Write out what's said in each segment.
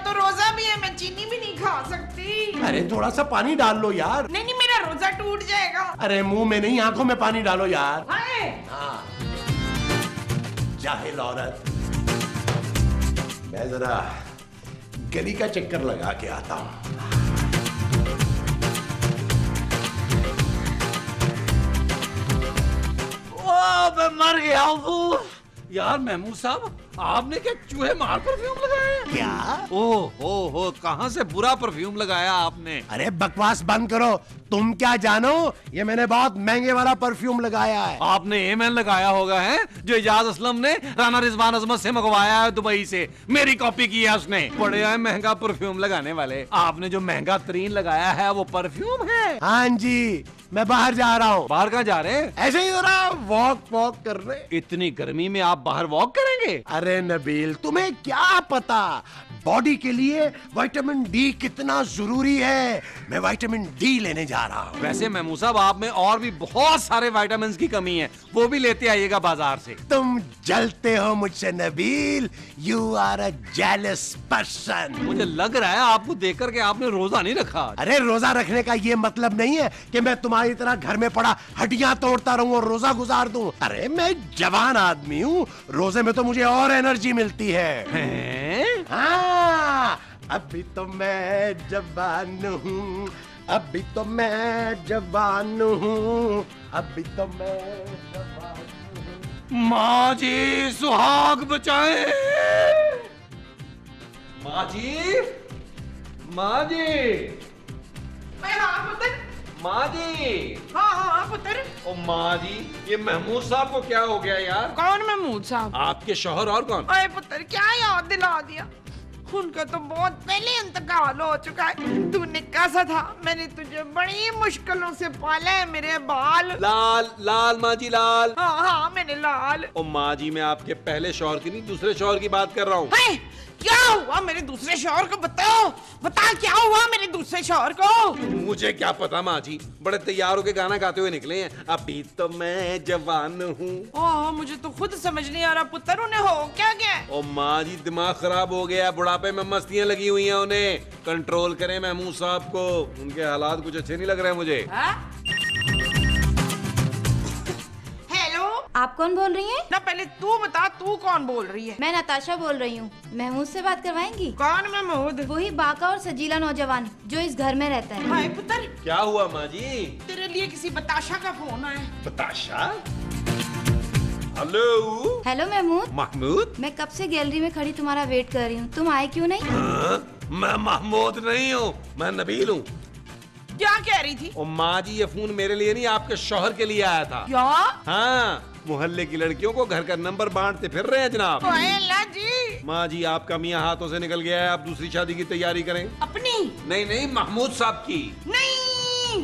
तो रोजा भी है, मैं चीनी भी नहीं खा सकती। अरे थोड़ा सा पानी डाल लो यार। नहीं नहीं, मेरा रोजा टूट जाएगा। अरे मुंह में नहीं, आंखों में पानी डालो यार। हाँ। जाहिल औरत, मैं जरा गली का चक्कर लगा के आता हूं। मैं मर गया हूँ यार। महमूद साहब, आपने क्या चूहे मार परफ्यूम लगाया? क्या? हो कहाँ से बुरा परफ्यूम लगाया आपने? अरे बकवास बंद करो। तुम क्या जानो, ये मैंने बहुत महंगे वाला परफ्यूम लगाया है। आपने एमएन लगाया होगा है, जो इजाज असलम ने राना रिजवान अजमत से मंगवाया है दुबई से। मेरी कॉपी की है उसने। बड़े है महंगा परफ्यूम लगाने वाले। आपने जो महंगा तरीन लगाया है वो परफ्यूम है? हाँ जी, मैं बाहर जा रहा हूँ। बाहर कहाँ जा रहे हैं? ऐसे ही जरा वॉक कर रहे। इतनी गर्मी में आप बाहर वॉक करेंगे? अरे नबील, तुम्हें क्या पता बॉडी के लिए विटामिन डी कितना जरूरी है। मैं विटामिन डी लेने जा रहा हूँ। वैसे महमूद साहब, आप में और भी बहुत सारे विटामिन की कमी है, वो भी लेते आइएगा बाजार से। तुम जलते हो मुझसे Nabeel. You are a jealous person. मुझे लग रहा है आपको देख कर के आपने रोजा नहीं रखा। अरे रोजा रखने का ये मतलब नहीं है कि मैं तुम्हारी तरह घर में पड़ा हड्डियां तोड़ता रहूं और रोजा गुजार दूं। अरे मैं जवान आदमी हूँ, रोजे में तो मुझे और एनर्जी मिलती है। हाँ, अभी तो मैं जवान हूँ, अभी तो मैं जवान हूँ, अभी तो मैं जवान हूँ। माँ जी सुहाग बचाए। माँ जी, माँ जी, हाँ पुत्र। माँ जी। हाँ पुत्र। ओ माँ जी, ये महमूद साहब को क्या हो गया यार? कौन महमूद साहब? आपके शौहर और कौन? अरे पुत्र, क्या याद दिला दिया। उनका तो बहुत पहले इंतकाल हो चुका है। तूने कहा था, मैंने तुझे बड़ी मुश्किलों से पाला है मेरे बाल। लाल लाल माँ जी, लाल। हाँ मैंने लाल। ओ माँ जी, मैं आपके पहले शौहर की नहीं, दूसरे शौहर की बात कर रहा हूँ। क्या हुआ मेरे दूसरे शौहर को? बताओ, बता क्या हुआ मेरे दूसरे शौहर को? मुझे क्या पता माँ जी, बड़े तैयार होके गाना गाते हुए निकले हैं। अभी तो मैं जवान हूँ। मुझे तो खुद समझ नहीं आ रहा पुत्र, उन्हें हो क्या गया? ओ माँ जी, दिमाग खराब हो गया, बुढ़ापे में मस्तियाँ लगी हुई हैं उन्हें। कंट्रोल करें महमूद साहब को, उनके हालात कुछ अच्छे नहीं लग रहे हैं मुझे। आप कौन बोल रही हैं? ना पहले तू बता, तू कौन बोल रही है? मैं नताशा बोल रही हूँ। महमूद से बात करवाएंगी? कौन महमूद? वही बाका और सजीला नौजवान जो इस घर में रहता है। हाय पुत्र, क्या हुआ माँ जी? तेरे लिए किसी बताशा का फोन आया। बताशा? हेलो। हेलो महमूद। महमूद? मैं कब से गैलरी में खड़ी तुम्हारा वेट कर रही हूँ, तुम आए क्यों नहीं? मैं महमूद नहीं हूँ, मैं नबील हूँ। क्या कह रही थी? ओ माँ जी, ये फोन मेरे लिए नहीं, आपके शौहर के लिए आया था। क्या? हाँ, मोहल्ले की लड़कियों को घर का नंबर बांटते फिर रहे हैं जनाब। अल्लाह जी। माँ जी, आपका मियाँ हाथों से निकल गया है, आप दूसरी शादी की तैयारी करें। अपनी? नहीं नहीं, महमूद साहब की। नहीं।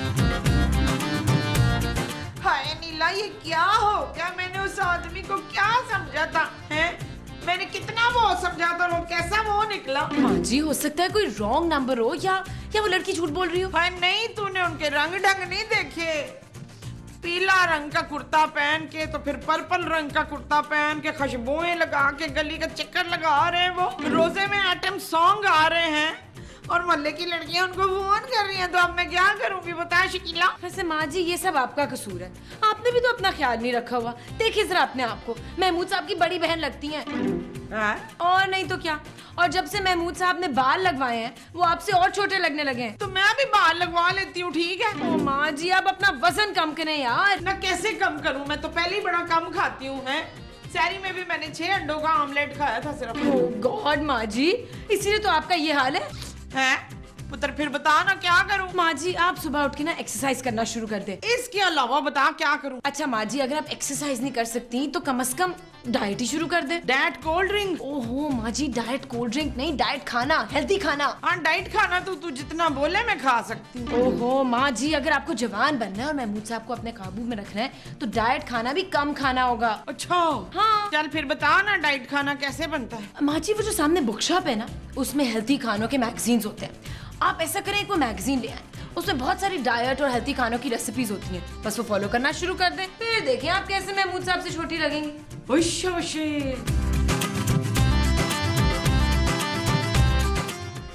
हाय नीला, ये क्या हो गया? मैंने उस आदमी को क्या समझा था? मैंने कितना वो समझा था, वो कैसा वो निकला? माँ जी, हो सकता है कोई रॉन्ग नंबर हो, या वो लड़की झूठ बोल रही हो। नहीं, तूने उनके रंग ढंग नहीं देखे। पीला रंग का कुर्ता पहन के, तो फिर पर्पल रंग का कुर्ता पहन के, खुशबुएं लगा के गली का चक्कर लगा रहे हैं। वो रोजे में आइटम सॉन्ग आ रहे हैं और मोहल्ले की लड़कियां उनको फोन कर रही हैं। तो अब मैं क्या करूंगी बता शकीला? वैसे माँ जी, ये सब आपका कसूर है। आपने भी तो अपना ख्याल नहीं रखा हुआ। देखिए जरा अपने आप को, महमूद साहब की बड़ी बहन लगती हैं। और नहीं तो क्या। और जब से महमूद साहब ने बाल लगवाए हैं, वो आपसे और छोटे लगने लगे हैं। तो मैं भी बाल लगवा लेती हूँ, ठीक है? ओ माँ जी, आप अपना वजन कम करें यार। ना कैसे कम करूँ? मैं तो पहले ही बड़ा कम खाती हूँ। सैरी में भी मैंने 6 अंडों का ऑमलेट खाया था सिर्फ। ओह गॉड माँ जी, इसीलिए तो आपका ये हाल है। पुत्र फिर बता ना, क्या करूं? माँ जी, आप सुबह उठ के ना एक्सरसाइज करना शुरू कर दे। इसके अलावा बता क्या करूं? अच्छा माँ जी, अगर आप एक्सरसाइज नहीं कर सकती तो कम से कम डाइट ही शुरू कर दे। Diet cold drink? ओहो माँ जी, डाइट कोल्ड ड्रिंक नहीं, डाइट खाना, हेल्दी खाना। हाँ डाइट खाना तो तू जितना बोले मैं खा सकती हूँ। ओहो माँ जी, अगर आपको जवान बनना है और महमूद साहब को अपने काबू में रखना है तो डाइट खाना भी कम खाना होगा। अच्छा हाँ, चल फिर बता ना, डाइट खाना कैसे बनता है? माँ जी, वो जो सामने बुक शॉप है ना, उसमें हेल्थी खानों के मैगजीन्स होते हैं। आप ऐसा करें, एक वो मैगजीन ले आए, उसमें बहुत सारी डाइट और हेल्थी खानों की रेसिपीज होती हैं। बस वो फॉलो करना शुरू कर दें, फिर देखें आप कैसे महमूद साहब से छोटी लगेंगी।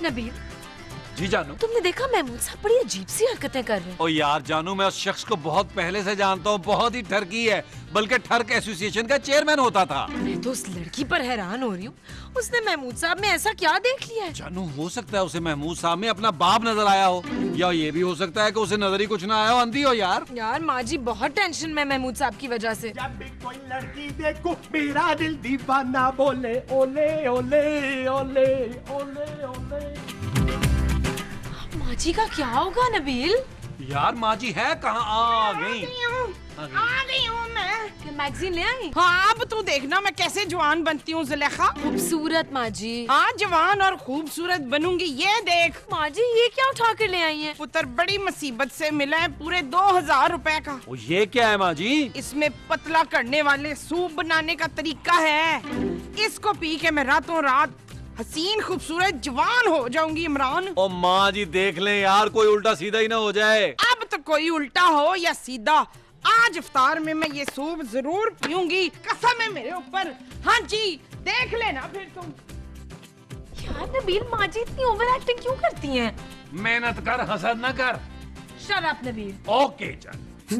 नबील, जी जानू। तुमने देखा महमूद साहब बड़ी अजीब सी हरकतें कर रहे हैं। ओ यार जानू, मैं उस शख्स को बहुत पहले से जानता हूँ, बहुत ही ठरकी है, बल्कि ठर्क एसोसिएशन का चेयरमैन होता था। मैं तो उस लड़की पर हैरान हो रही हूँ, उसने महमूद साहब में ऐसा क्या देख लिया है? जानू, हो सकता है उसे महमूद साहब में अपना बाप नजर आया हो, या ये भी हो सकता है कि उसे नजर ही कुछ ना आया हो, अंधी हो यार। यार माँ जी बहुत टेंशन में महमूद साहब की वजह से। जब भी कोई लड़की देखो मेरा दिल दीवाना बोले ओले ओले ओले ओले ओले। माँ जी का क्या होगा नबील? यार माँ जी है कहाँ? आ गई। आ गई हूँ मैं। क्या मैगजीन ले आई? हाँ, अब तू देखना मैं कैसे जवान बनती हूँ जुलेखा। खूबसूरत माँ जी। हाँ, जवान और खूबसूरत बनूंगी, ये देख। माँ जी ये क्या उठा कर ले आई हैं? पुत्र बड़ी मुसीबत से मिला है, पूरे 2000 रुपए का। ओ ये क्या है माँ जी? इसमें पतला करने वाले सूप बनाने का तरीका है। इसको पी के मैं रातों रात हसीन खूबसूरत जवान हो जाऊंगी इमरान। ओ माँ जी देख लें यार, कोई उल्टा सीधा ही ना हो जाए। अब तो कोई उल्टा हो या सीधा, आज इफ्तार में मैं ये सूप जरूर पीऊंगी, कसम है मेरे ऊपर। हाँ जी, देख लेना फिर तुम। यार नबील, माँ जी इतनी ओवर एक्टिंग क्यों करती हैं? मेहनत कर, हसद न कर। Shut up Nabeel. ओके चल।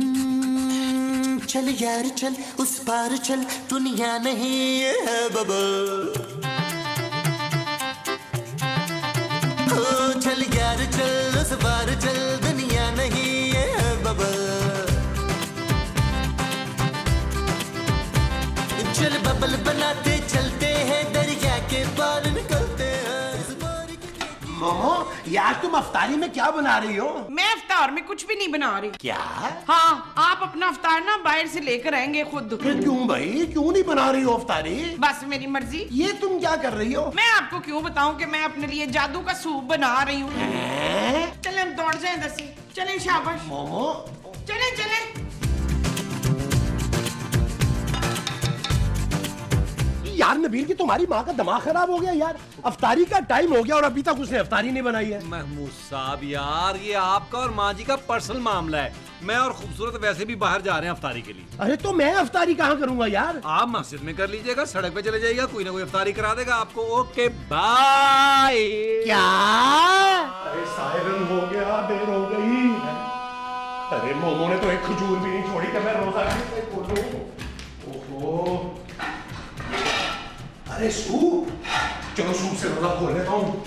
चल यार चल, उस पार चल, दुनिया नहीं है बबल। चल यार चल, उस पार चल, दुनिया नहीं है बबल। चल बबल बनाते चलते हैं, दरिया के पार निकलते हैं। इस बार मोमो, यार तुम अफ्तारी में क्या बना रही हो? मैं इफ्तार में कुछ भी नहीं बना रही। क्या? हाँ, आप अपना इफ्तार ना बाहर से लेकर आएंगे खुद। फिर क्यों भाई, क्यों नहीं बना रही हो अफ्तारी? बस मेरी मर्जी। ये तुम क्या कर रही हो? मैं आपको क्यों बताऊं कि मैं अपने लिए जादू का सूप बना रही हूँ। चले हम दौड़ जाए इधर से। चले शाबाश। मोमो, चले चले। यार नबील की तुम्हारी माँ का दिमाग खराब हो गया यार। अफ्तारी का टाइम हो गया और अभी तक उसने अफ्तारी नहीं बनाई है। महमूद साहब यार, ये आपका और माँ जी का पर्सनल मामला है। मैं और खूबसूरत वैसे भी बाहर जा रहे हैं अफ्तारी के लिए। अरे तो मैं अफ्तारी कहाँ करूंगा यार? आप मस्जिद में कर लीजिएगा, सड़क पे चले जाइएगा, कोई ना कोई अफ्तारी करा देगा आपको। Okay bye. क्या? अरे सायरन हो गया, देर हो गई। अरे मोमो ने तो एक खजूर भी नहीं छोड़ी कि मैं रोजा कैसे खोलूं। ओहो, अरे सूप, चलो सूप से रोजा खोल लेता हूँ।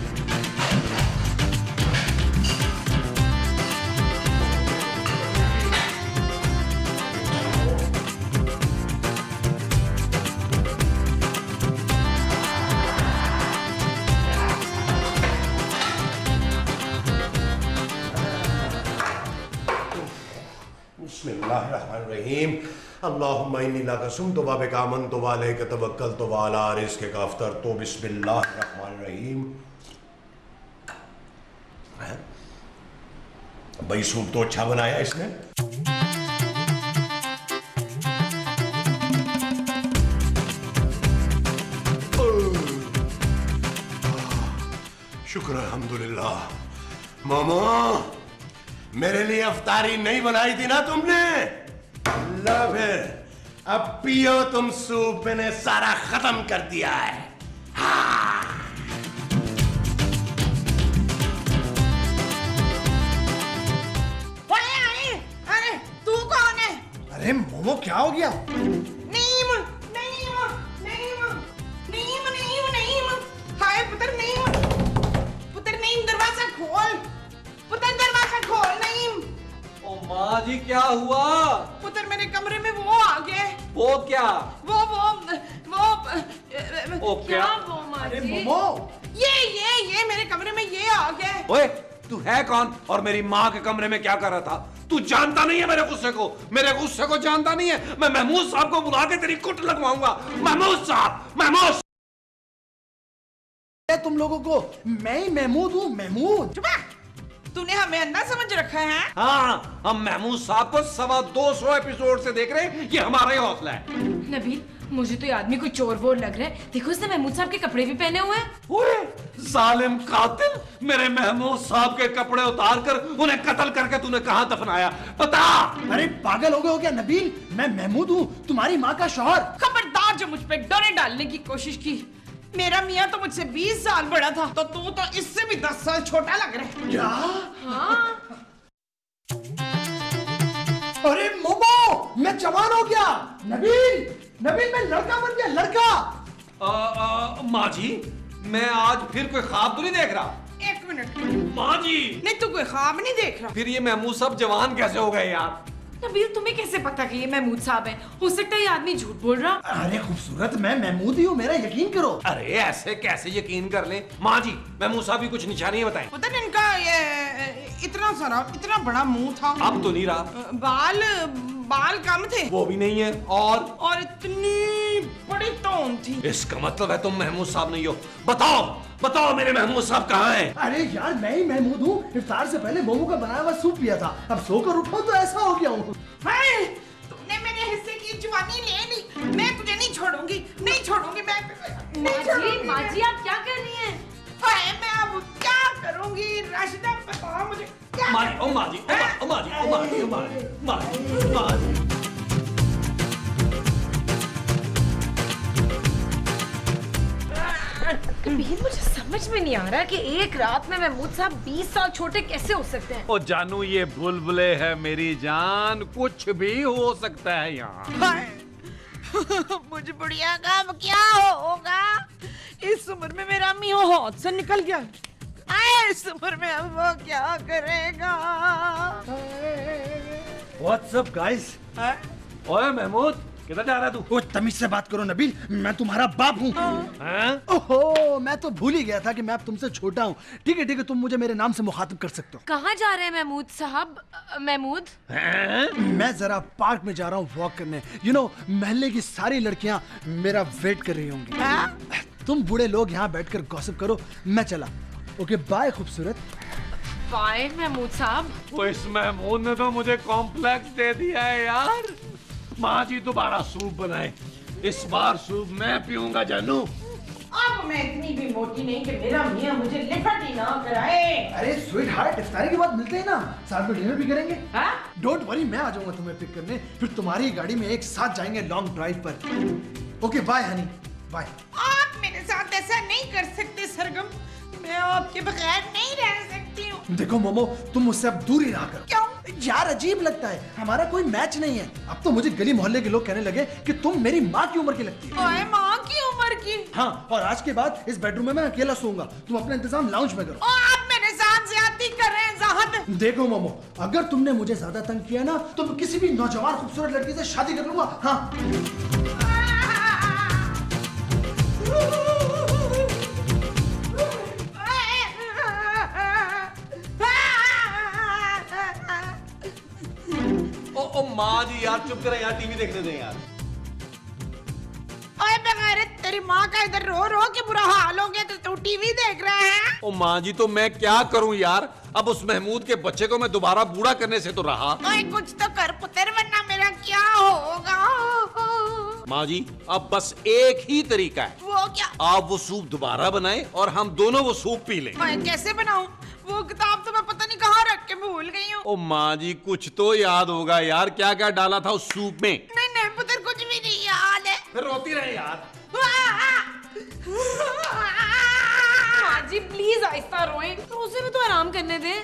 बिस्मिल्लाहिर्रहमानिर्रहीम। अल्लाहुम्मा इन्नी लका सुम्तु व बिका आमन्तु व अलैका तवक्कलतु व अला रिज़्क़िका अफ़्तरतु। बिस्मिल्लाहिर्रहमानिर्रहीम। भाई सूप तो अच्छा बनाया इसने। शुक्र अल्हम्दुलिल्लाह। मामा, मेरे लिए अफ्तारी नहीं बनाई थी ना तुमने? ला फिर, अब पियो तुम सूप, मैंने सारा खत्म कर दिया है। हाँ। अरे तू कौन है? अरे मोमो क्या हो गया? नीम, नीम, नीम, नीम, नीम, नीम। हाय पुत्र नीम, पुत्र नीम दरवाजा खोल, पुत्र दरवाजा खोल नीम। ओ माँ जी क्या हुआ? पुत्र मेरे कमरे में वो आ गए। वो क्या? वो ओ क्या? वो माँ अरे जी? मोमो, ये मेरे कमरे में ये आ गए। ओए तू है कौन और मेरी माँ के कमरे में क्या कर रहा था? तू जानता नहीं है मेरे गुस्से को, मेरे गुस्से को जानता नहीं है। मैं महमूद साहब को बुला के तेरी कुट लगवाऊंगा। महमूद साहब, महमूद। तुम लोगों को मैं ही महमूद हूँ, महमूद। चुप है। तूने हमें अंधा समझ रखा है? हाँ, हम महमूद साहब को 225 एपिसोड से देख रहे हैं, ये हमारा ही हौसला है। नबील, मुझे तो ये आदमी कोई चोर वोर लग रहा है। देखो उसने महमूद साहब के कपड़े भी पहने हुए हैं। ओए जालिम कातिल, मेरे महमूद साहब के कपड़े उतार कर उन्हें कत्ल करके तूने कहाँ दफनाया बता? अरे पागल हो गए हो क्या नबील? मैं महमूद हूँ, तुम्हारी माँ का शौहर। खबरदार जो मुझ पे डरे डालने की कोशिश की, मेरा मियाँ तो मुझसे 20 साल बड़ा था, तो तू तो इससे भी 10 साल छोटा लग रहा है। क्या? हाँ। अरे मोमो, मैं जवान हो गया। नबील, नबील मैं लड़का बन गया, लड़का। माँ जी, मैं आज फिर कोई ख्वाब तो नहीं देख रहा? एक मिनट। माँ जी, नहीं, तू कोई ख्वाब नहीं देख रहा। फिर ये महमूद साहब जवान कैसे हो गए यार? नबील, तुम्हें कैसे पता कि ये महमूद साहब हैं? हो सकता है ये आदमी झूठ बोल रहा। अरे खूबसूरत, मैं महमूद ही हूँ, मेरा यकीन करो। अरे ऐसे कैसे यकीन कर ले? माँ जी, महमूद साहब की कुछ निशानियाँ बताएं। पता नहीं इनका ये इतना सारा, इतना बड़ा मुंह था। अब तो नहीं रहा। बाल कम थे। वो भी नहीं है। और इतनी बड़ी तोन थी। इसका मतलब है तुम महमूद साहब नहीं हो। बताओ बताओ, मेरे महमूद साहब कहाँ हैं? अरे यार, मैं ही महमूद हूँ। इफ्तार से पहले मोमो का बनाया हुआ सूप पिया था, अब सोकर उठा तो ऐसा हो गया हूँ। तुमने मेरे हिस्से की जवानी ले ली। मैं तुझे नहीं छोड़ूंगी, नहीं छोड़ूंगी मैं। माँ जी, आप क्या कर रही हैं? मैं अब क्या करूंगी? राशिदा, बताओ मुझे क्या? माँ जी, ओ माँ जी, ओ माँ जी, ओ माँ जी, ओ माँ जी, माँ जी, माँ जी। नबील, मुझे समझ में नहीं आ रहा कि एक रात में महमूद साहब 20 साल छोटे कैसे हो सकते हैं। ओ जानू, ये बुलबुले है मेरी जान, कुछ भी हो सकता है यहाँ। मुझे बुढ़िया का अब क्या होगा? इस उम्र में मेरा अम्मी हाथ से निकल गया। इस उम्र में अब वो क्या करेगा? What's up guys? ओए महमूद, किधर जा रहा है तू? ओ तमीज से बात करो नबील, मैं तुम्हारा बाप हूँ। ओहो, मैं तो भूल ही गया था कि मैं अब तुमसे छोटा हूँ। ठीक है, तुम मुझे मेरे नाम से मुखातिब कर सकते हो। कहाँ जा रहे हैं महमूद साहब? महमूद, मैं जरा पार्क में जा रहा हूँ वॉक करने। यू नो, महल्ले की सारी लड़कियाँ मेरा वेट कर रही होंगी। तुम बूढ़े लोग यहाँ बैठकर गॉसिप करो, मैं चला। ओके बाय खूबसूरत। बाय महमूद साहब। तो इस महमूद ने तो मुझे कॉम्प्लेक्स दे दिया है यार। माँ जी दोबारा सूप बनाए, इस बार सूप मैं पीऊंगा जानू। अब मैं इतनी भी मोटी नहीं कि मेरा मियाँ मुझे लिपट ही ना कराए। अरे स्वीट हार्ट, इफ्तारी के बाद मिलते हैं ना, साथ में डिनर भी करेंगे। डोंट वरी, मैं आ जाऊंगा तुम्हें पिक करने, फिर तुम्हारी गाड़ी में एक साथ जाएंगे लॉन्ग ड्राइव पर। Okay bye honey, bye. आप मेरे साथ ऐसा नहीं कर सकते सरगम, मैं आपके बगैर नहीं रह सकती हूँ। देखो मोमो, तुम मुझसे अब दूर ही रहा करो। क्यों? यार अजीब लगता है, हमारा कोई मैच नहीं है। अब तो मुझे गली मोहल्ले के लोग कहने लगे कि तुम मेरी माँ की उम्र की लगती है। ओए, माँ की उम्र की? हाँ, और आज के बाद इस बेडरूम में मैं अकेला सोऊंगा, तुम अपना इंतजाम लाउंज में करो। आप मेरे साथ ज्यादती कर रहे हैं ज़ाहद। देखो मोमो, अगर तुमने मुझे ज्यादा तंग किया ना, तो मैं किसी भी नौजवान खूबसूरत लड़की से शादी कर लूंगा। हाँ ओ माँ जी यार, चुप करे यार, टीवी देखने दें यार। ओए बगैर तेरी माँ का इधर रो रो के बुरा हाल हो गया तो तू टीवी देख रहा है? ओ माँ जी, तो मैं क्या करूं यार? अब उस महमूद के बच्चे को मैं दोबारा बूढ़ा करने से तो रहा। ओए कुछ तो कर पुत्र, वरना मेरा क्या होगा? माँ जी, अब बस एक ही तरीका है। वो क्या? आप वो सूप दोबारा बनाएं और हम दोनों वो सूप पी लें। ओए कैसे बनाऊं? वो किताब तो मैं पता नहीं कहाँ रख के भूल गई हूँ। ओ माँ जी, कुछ तो याद होगा यार, क्या क्या डाला था उस सूप में? नहीं पुत्र, कुछ भी नहीं याद है। फिर रोती रहे यार। माँ जी प्लीज आहिस्ता रोएं, तो उसे भी तो आराम करने दें।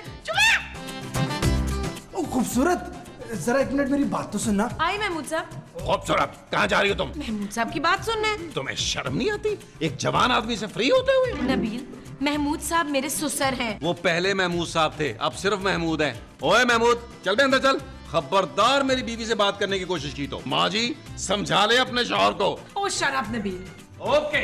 ओ खूबसूरत, जरा एक मिनट मेरी बात तो सुनना। आई महमूद साहब। खूबसूरत, कहाँ जा रही हो तुम? महमूद साहब की बात सुनने। तुम्हें शर्म नहीं आती एक जवान आदमी से फ्री होते हुए? नबील, महमूद साहब मेरे ससुर हैं। वो पहले महमूद साहब थे, अब सिर्फ महमूद हैं। ओए महमूद, चल बे अंदर चल। खबरदार मेरी बीवी से बात करने की कोशिश की तो। माँ जी समझा ले अपने शौहर को। Oh shut up Nabeel. Okay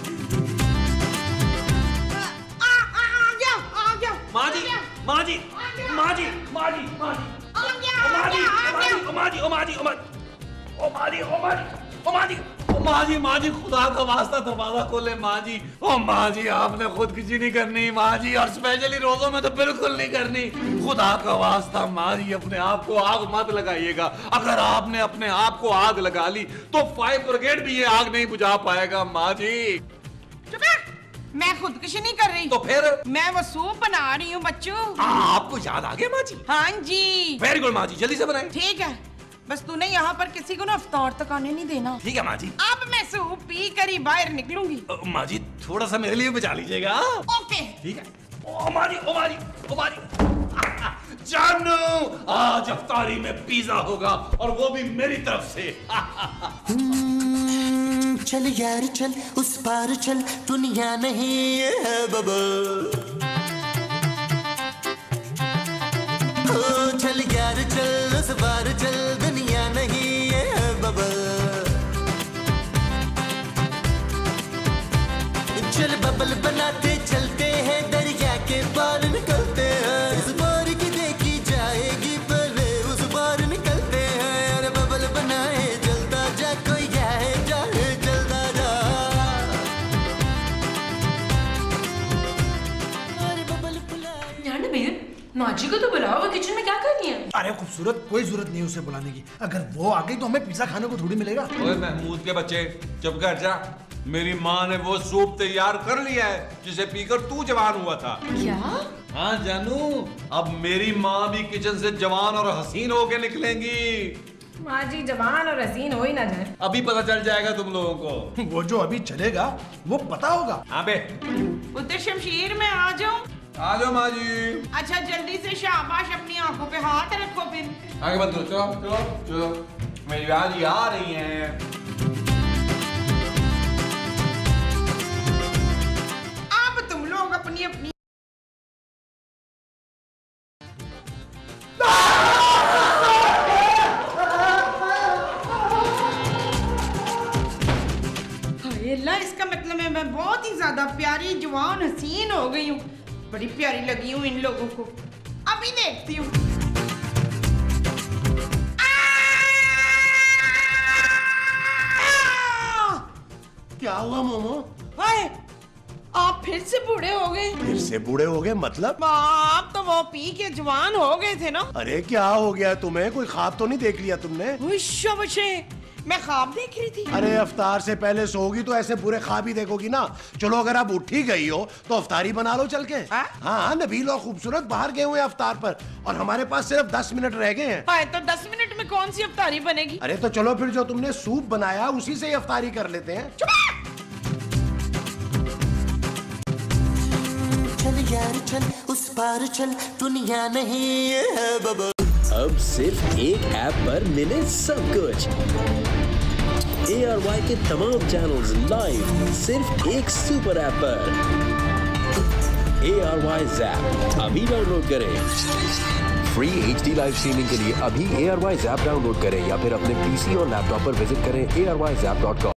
आ गया। माँ जी, माँ जी, माँ जी, माँ जी, माँ जी, आ गया। ओ माँ जी, ओ माँ जी, ओ माँ जी, ओ माँ जी, ओ माँ जी, ओ माँ जी, ओ माँ जी, माँ जी, खुदा का वास्ता दरवाजा खोले माँ जी। ओ माँ जी, आपने खुदकुशी नहीं करनी माँ जी, और स्पेशली रोजों में तो बिल्कुल नहीं करनी। खुदा का वास्ता माँ जी, अपने आप को आग मत लगाइएगा। अगर आपने अपने आप को आग लगा ली तो फायर ब्रिगेड भी ये आग नहीं बुझा पाएगा माँ जी। चुप है, मैं खुदकुशी नहीं कर रही। तो फिर मैं वो सूप बना रही हूँ बच्चों। आपको याद आ गया माँ जी? हाँ जी। वेरी गुड माँ जी, जल्दी से बनाएं। ठीक है, बस तूने यहाँ पर किसी को ना अफ्तार तक आने नहीं देना। ठीक है माँ जी। अब मैं सूप पी कर ही बाहर निकलूंगी। माँ जी थोड़ा सा मेरे लिए बचा लीजिएगा। ओके ठीक है। ओ माँ जी, ओ माँ जी, ओ माँ जी। जानू, आज अफ्तारी में पिज़्ज़ा होगा और वो भी मेरी तरफ से। चल यार चल उस पार चल, दुनिया नहीं है बबल। ओ चल यार चल उस पार चल, दुनिया नहीं है बबल। चल बबल बनाते चलते हैं, दरिया के पार निकलते हैं। इस पार की देखी जाएगी पहले उस पार निकलते हैं। अरे बबल बनाए जलता जा, कोई जाए जाए जलता जा। अरे बबल बुलाए। यार नबील, माजी को तो बुलाओ, वो किचन में क्या कर रही है? अरे खूबसूरत, कोई जरूरत नहीं उसे बुलाने की। अगर वो आ गई तो हमें पिज्जा खाने को थोड़ी मिलेगा। ओए महमूद के बच्चे, चुप कर जा। मेरी माँ ने वो सूप तैयार कर लिया है जिसे पीकर तू जवान हुआ था। क्या? हाँ जानू, अब मेरी माँ भी किचन से जवान और हसीन होके निकलेंगी। माजी जवान और हसीन हो ही ना जाए। अभी पता चल जाएगा तुम लोगों को। वो जो अभी चलेगा वो पता होगा। हाँ बे। पुत्र शमशीर में आ जाऊं? आ जाओ माँ जी। अच्छा जल्दी से शाबाश, अपनी आंखों पे हाथ रखो फिर। आगे बंद करो, चलो चलो चलो। मेरी आज आ रही है। अब तुम लोग अपनी अपनी अल्लाह, इसका मतलब है मैं बहुत ही ज्यादा प्यारी जवान हसीन हो गई हूँ। बड़ी प्यारी लगी हूँ इन लोगों को। अभी देखती हूँ। क्या हुआ मोमो? हाय, आप फिर से बूढ़े हो गए। फिर से बूढ़े हो गए मतलब? आप तो वो पी के जवान हो गए थे ना। अरे क्या हो गया तुम्हें? कोई ख्वाब तो नहीं देख लिया तुमने? मैं ख्वाब देख रही थी। अरे अफ्तार से पहले सोगी तो ऐसे बुरे ख्वाब ही देखोगी ना। चलो अगर आप उठ ही गई हो तो अफ्तारी बना लो चल के। हाँ, नबील और खूबसूरत बाहर गए हुए अफ्तार पर और हमारे पास सिर्फ 10 मिनट रह गए हैं। हाय, तो 10 मिनट में कौन सी अफ्तारी बनेगी? अरे तो चलो फिर जो तुमने सूप बनाया उसी से ही अफ्तारी कर लेते हैं। चल यार चल उस पार चल, दुनिया नहीं है बबल। अब सिर्फ एक ऐप पर मिले सब कुछ। ARY के तमाम चैनल्स लाइव सिर्फ एक सुपर ऐप पर। ARY Zap अभी डाउनलोड करें। फ्री HD लाइव स्ट्रीमिंग के लिए अभी ARY Zap डाउनलोड करें या फिर अपने PC और लैपटॉप पर विजिट करें ARYZap.com।